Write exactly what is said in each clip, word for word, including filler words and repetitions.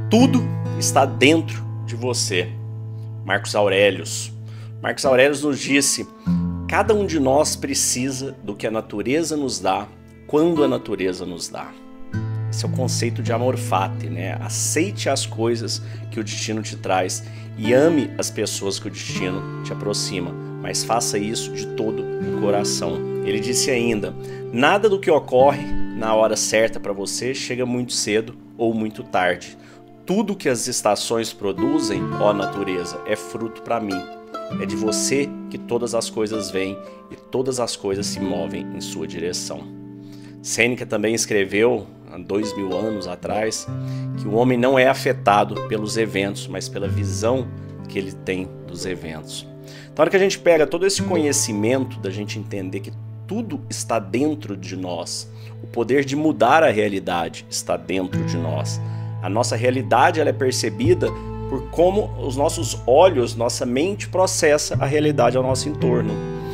Tudo está dentro de você. Marcos Aurelius. Marcos Aurelius nos disse: cada um de nós precisa do que a natureza nos dá, quando a natureza nos dá. Esse é o conceito de amor fati, né? Aceite as coisas que o destino te traz e ame as pessoas que o destino te aproxima, mas faça isso de todo o coração. Ele disse ainda: nada do que ocorre na hora certa para você chega muito cedo ou muito tarde. Tudo que as estações produzem, ó natureza, é fruto para mim. É de você que todas as coisas vêm e todas as coisas se movem em sua direção. Sêneca também escreveu, há dois mil anos atrás, que o homem não é afetado pelos eventos, mas pela visão que ele tem dos eventos. Na hora que a gente pega todo esse conhecimento da gente entender que tudo está dentro de nós, o poder de mudar a realidade está dentro de nós. A nossa realidade ela é percebida por como os nossos olhos, nossa mente processa a realidade ao nosso entorno.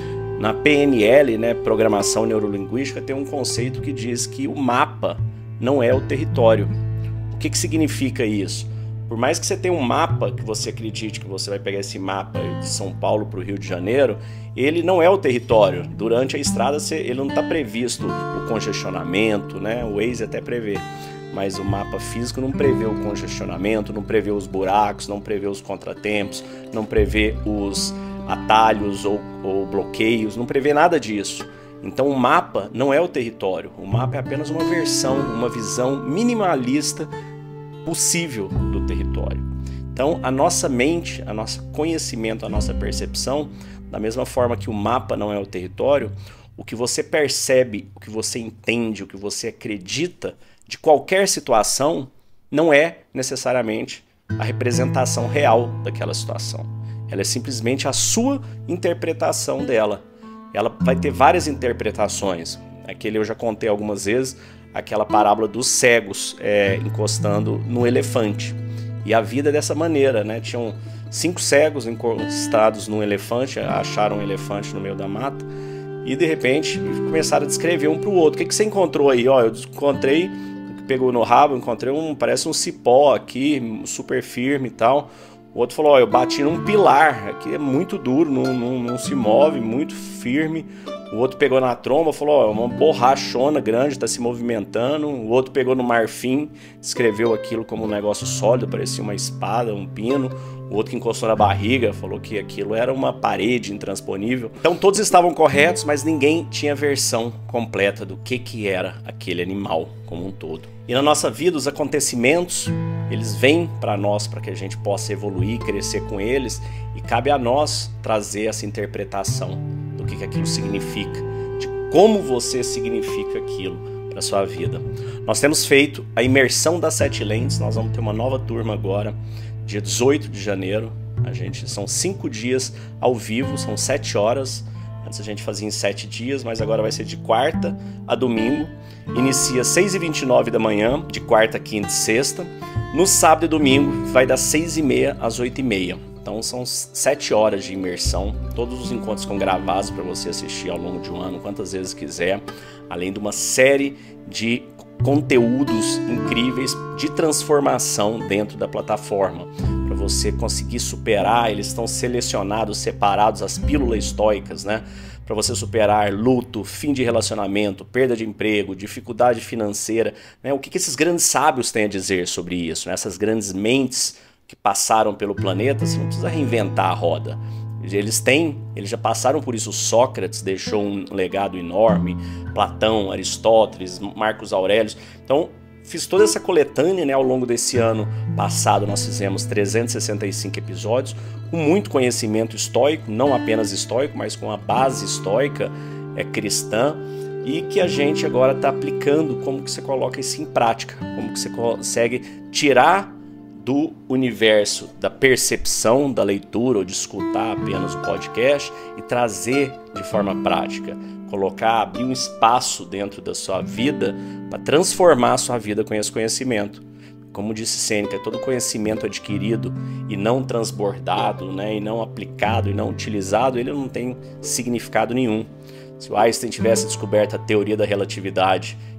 Na P N L, né, Programação Neurolinguística, tem um conceito que diz que o mapa não é o território. O que que significa isso? Por mais que você tenha um mapa, que você acredite que você vai pegar esse mapa de São Paulo para o Rio de Janeiro, ele não é o território. Durante a estrada ele não está previsto o congestionamento, né? O Waze até prevê. Mas o mapa físico não prevê o congestionamento, não prevê os buracos, não prevê os contratempos, não prevê os atalhos ou, ou bloqueios, não prevê nada disso. Então o mapa não é o território, o mapa é apenas uma versão, uma visão minimalista possível do território. Então a nossa mente, a nosso conhecimento, a nossa percepção, da mesma forma que o mapa não é o território, o que você percebe, o que você entende, o que você acredita de qualquer situação não é necessariamente a representação real daquela situação. Ela é simplesmente a sua interpretação dela. Ela vai ter várias interpretações. Aquele eu já contei algumas vezes, aquela parábola dos cegos é, encostando no elefante. E a vida é dessa maneira, né? Tinham cinco cegos encostados num elefante, acharam um elefante no meio da mata e de repente começaram a descrever um para o outro. O que, que você encontrou aí? Ó, eu encontrei, pegou no rabo, encontrei um, parece um cipó aqui, super firme e tal. O outro falou, ó, eu bati num pilar, aqui é muito duro, não, não, não se move, muito firme. O outro pegou na tromba, falou, ó, é uma borrachona grande, está se movimentando. O outro pegou no marfim, descreveu aquilo como um negócio sólido, parecia uma espada, um pino. O outro que encostou na barriga falou que aquilo era uma parede intransponível. Então todos estavam corretos, mas ninguém tinha versão completa do que, que era aquele animal como um todo. E na nossa vida, os acontecimentos, eles vêm para nós para que a gente possa evoluir, crescer com eles, e cabe a nós trazer essa interpretação do que, que aquilo significa, de como você significa aquilo para a sua vida. Nós temos feito a imersão das sete lentes, nós vamos ter uma nova turma agora, dia dezoito de janeiro. A gente, são cinco dias ao vivo, são sete horas. Antes a gente fazia em sete dias, mas agora vai ser de quarta a domingo. Inicia seis e vinte e nove da manhã, de quarta, quinta e sexta. No sábado e domingo vai das seis e meia às oito e meia. Então são sete horas de imersão. Todos os encontros ficam gravados para você assistir ao longo de um ano, quantas vezes quiser. Além de uma série de conteúdos incríveis de transformação dentro da plataforma. Para você conseguir superar, eles estão selecionados, separados, as pílulas estoicas, né? Para você superar luto, fim de relacionamento, perda de emprego, dificuldade financeira, né? O que, que esses grandes sábios têm a dizer sobre isso, né? Essas grandes mentes que passaram pelo planeta, você não precisa reinventar a roda. Eles têm, eles já passaram por isso. Sócrates deixou um legado enorme, Platão, Aristóteles, Marcos Aurelius. Então, fiz toda essa coletânea, né, ao longo desse ano passado. Nós fizemos trezentos e sessenta e cinco episódios com muito conhecimento estoico, não apenas estoico, mas com a base estoica é, cristã, e que a gente agora está aplicando como que você coloca isso em prática, como que você consegue tirar do universo da percepção, da leitura ou de escutar apenas o podcast e trazer de forma prática, colocar, abrir um espaço dentro da sua vida para transformar a sua vida com esse conhecimento. Como disse Sêneca, todo conhecimento adquirido e não transbordado, né, e não aplicado e não utilizado, ele não tem significado nenhum. Se o Einstein tivesse descoberto a teoria da relatividade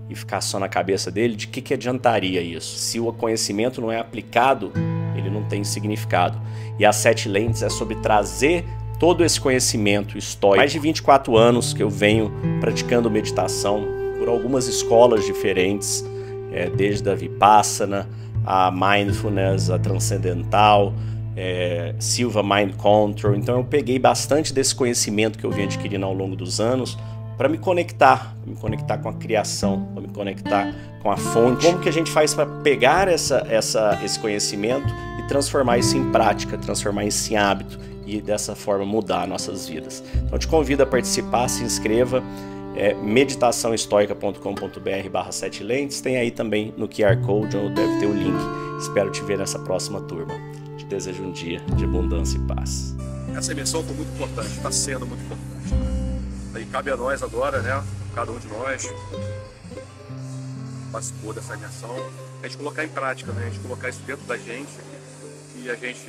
e ficar só na cabeça dele, de que, que adiantaria isso? Se o conhecimento não é aplicado, ele não tem significado. E as sete lentes é sobre trazer todo esse conhecimento histórico. Mais de vinte e quatro anos que eu venho praticando meditação por algumas escolas diferentes, é, desde a Vipassana, a Mindfulness, a Transcendental, é, Silva Mind Control. Então eu peguei bastante desse conhecimento que eu venho adquirindo ao longo dos anos para me conectar, me conectar com a criação, para me conectar com a fonte. Como que a gente faz para pegar essa, essa, esse conhecimento e transformar isso em prática, transformar isso em hábito e dessa forma mudar nossas vidas? Então eu te convido a participar, se inscreva, é meditação estoica ponto com ponto br barra sete lentes, tem aí também no Q R Code, onde deve ter o link. Espero te ver nessa próxima turma. Te desejo um dia de abundância e paz. Essa emissão foi muito importante, está sendo muito importante. Aí cabe a nós agora, né, cada um de nós participou dessa imersão, a gente colocar em prática, né, a gente colocar isso dentro da gente e a gente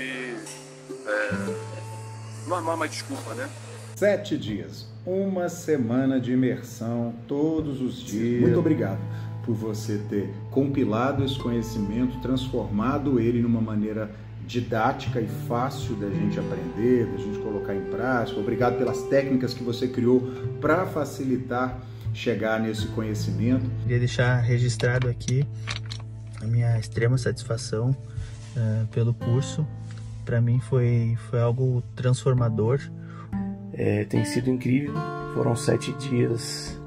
é, não armar mais desculpa, né? Sete dias, uma semana de imersão, todos os dias. Muito obrigado por você ter compilado esse conhecimento, transformado ele numa maneira didática e fácil da gente aprender, da gente colocar em prática. Obrigado pelas técnicas que você criou para facilitar chegar nesse conhecimento. Queria deixar registrado aqui a minha extrema satisfação uh, pelo curso. Para mim foi, foi algo transformador. É, tem sido incrível, foram sete dias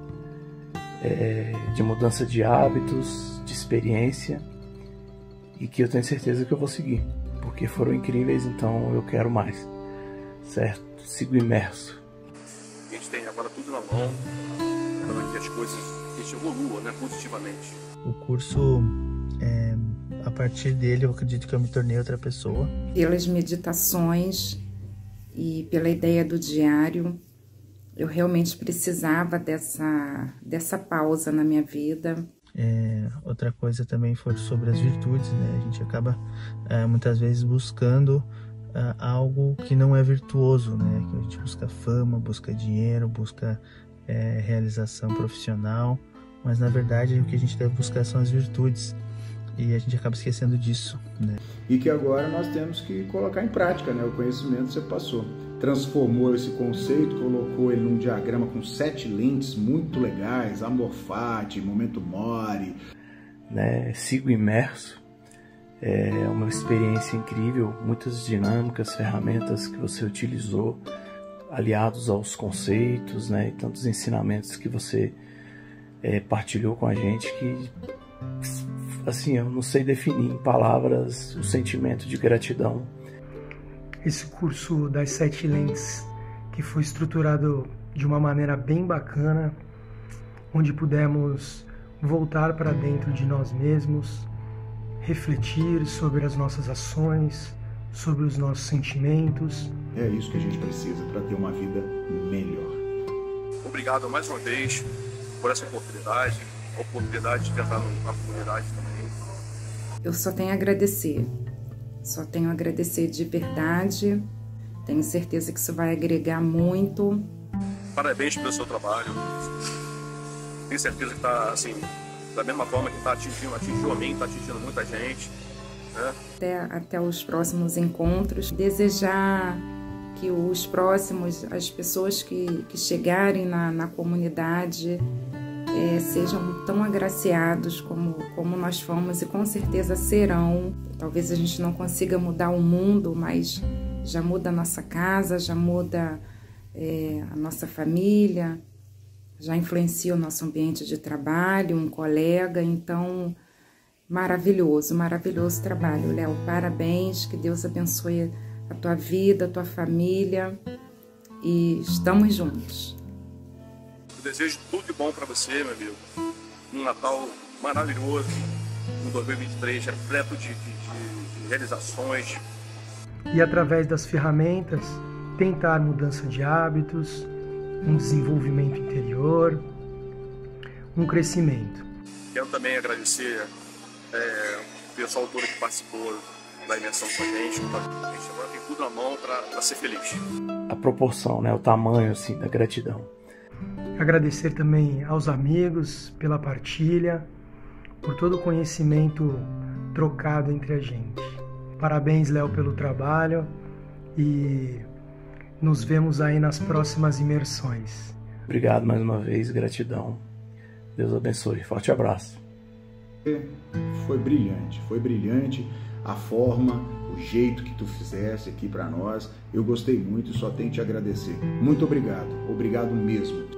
é, de mudança de hábitos, de experiência, e que eu tenho certeza que eu vou seguir, porque foram incríveis, então eu quero mais, certo? Sigo imerso. A gente tem agora tudo na mão, para que as coisas que a gente evoluam, né, positivamente. O curso, é, a partir dele, eu acredito que eu me tornei outra pessoa. Pelas meditações e pela ideia do diário, eu realmente precisava dessa, dessa pausa na minha vida. É, outra coisa também foi sobre as virtudes, né? A gente acaba é, muitas vezes buscando é, algo que não é virtuoso, né? Que a gente busca fama, busca dinheiro, busca é, realização profissional, mas na verdade o que a gente deve buscar são as virtudes. E a gente acaba esquecendo disso, né? E que agora nós temos que colocar em prática, né? O conhecimento você passou. Transformou esse conceito, colocou ele num diagrama com sete lentes muito legais, Amor Fati, Momento Mori. Né? Sigo imerso. É uma experiência incrível, muitas dinâmicas, ferramentas que você utilizou, aliados aos conceitos, né? E tantos ensinamentos que você é, partilhou com a gente que... assim, eu não sei definir em palavras o sentimento de gratidão. Esse curso das sete lentes, que foi estruturado de uma maneira bem bacana, onde pudemos voltar para dentro de nós mesmos, refletir sobre as nossas ações, sobre os nossos sentimentos. É isso que a gente precisa para ter uma vida melhor. Obrigado mais uma vez por essa oportunidade, a oportunidade de tentar na comunidade também. Eu só tenho a agradecer, só tenho a agradecer de verdade, tenho certeza que isso vai agregar muito. Parabéns pelo seu trabalho, tenho certeza que está assim, da mesma forma que está atingindo, atingiu a mim, está atingindo muita gente, né? Até, até os próximos encontros, desejar que os próximos, as pessoas que, que chegarem na, na comunidade, É, sejam tão agraciados como, como nós fomos e com certeza serão. Talvez a gente não consiga mudar o mundo, mas já muda a nossa casa, já muda é, a nossa família, já influencia o nosso ambiente de trabalho, um colega. Então, maravilhoso, maravilhoso trabalho, Léo. Parabéns, que Deus abençoe a tua vida, a tua família e estamos juntos. Eu desejo tudo de bom para você, meu amigo. Um Natal maravilhoso, um dois mil e vinte e três repleto de, de, de, de realizações. E através das ferramentas, tentar mudança de hábitos, um desenvolvimento interior, um crescimento. Quero também agradecer é, o pessoal todo que participou da imersão com a gente. A gente agora tem tudo na mão para ser feliz. A proporção, né? O tamanho assim, da gratidão. Agradecer também aos amigos pela partilha, por todo o conhecimento trocado entre a gente. Parabéns, Léo, pelo trabalho e nos vemos aí nas próximas imersões. Obrigado mais uma vez, gratidão. Deus abençoe. Forte abraço. Foi brilhante, foi brilhante a forma, o jeito que tu fizesse aqui para nós. Eu gostei muito e só tenho que te agradecer. Muito obrigado, obrigado mesmo.